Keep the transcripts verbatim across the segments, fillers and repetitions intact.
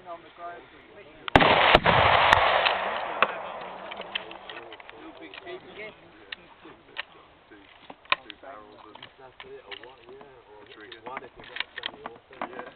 on the ground. Little big sheep again. Two, two barrels of That's it, or what, yeah, or triggers. one if you've got a sunny water. Yeah.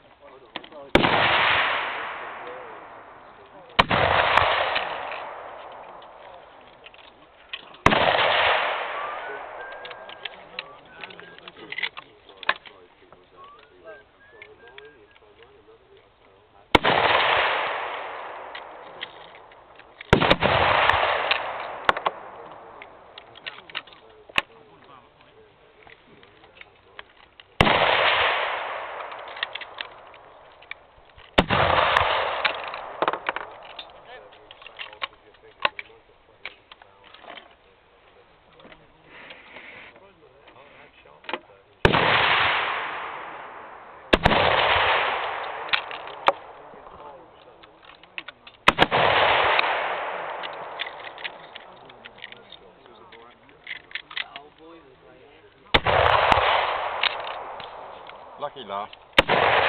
Lucky laugh.